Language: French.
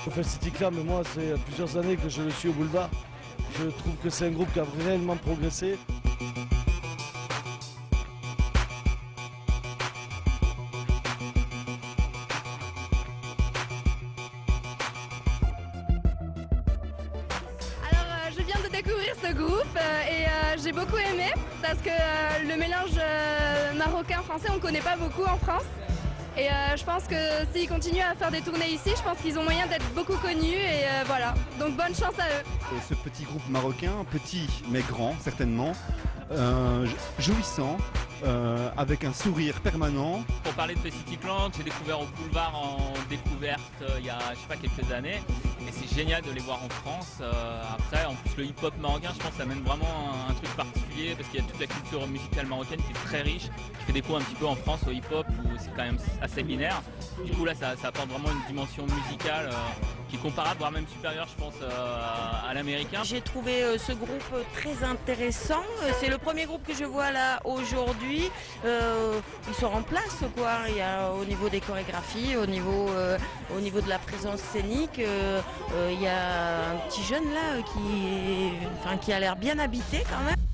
Le City Club, mais moi, c'est plusieurs années que je le suis au boulevard. Je trouve que c'est un groupe qui a réellement progressé. Je viens de découvrir ce groupe et j'ai beaucoup aimé parce que le mélange marocain-français, on ne connaît pas beaucoup en France. Et je pense que s'ils continuent à faire des tournées ici, je pense qu'ils ont moyen d'être beaucoup connus et voilà. Donc bonne chance à eux. Et ce petit groupe marocain, petit mais grand certainement, jouissant, avec un sourire permanent. Pour parler de City Club, j'ai découvert au boulevard en découverte il y a quelques années et c'est génial de les voir en France. Après, en plus le hip-hop marocain, je pense que ça amène vraiment un truc particulier parce qu'il y a toute la culture musicale marocaine qui est très riche, qui fait défaut un petit peu en France au hip-hop où c'est quand même assez binaire. Du coup là, ça apporte vraiment une dimension musicale qui est comparable, voire même supérieure, je pense, à l'américain. J'ai trouvé ce groupe très intéressant. C'est le premier groupe que je vois là aujourd'hui. Ils sont en place, quoi. Il y a au niveau des chorégraphies, au niveau de la présence scénique, il y a un petit jeune là qui a l'air bien habité quand même.